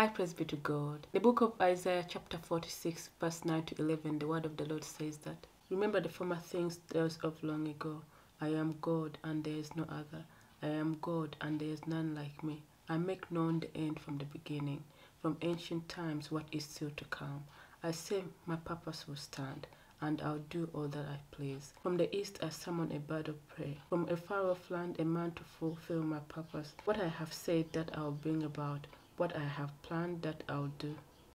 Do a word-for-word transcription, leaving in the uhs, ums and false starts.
Hi, praise be to God. The book of Isaiah chapter forty-six verse nine to eleven, the word of the Lord says that, remember the former things those of long ago. I am God and there is no other. I am God and there is none like me. I make known the end from the beginning, from ancient times what is still to come. I say my purpose will stand, and I'll do all that I please. From the east I summon a bird of prey, from a far off land a man to fulfill my purpose. What I have said that I'll bring about, what I have planned that I'll do.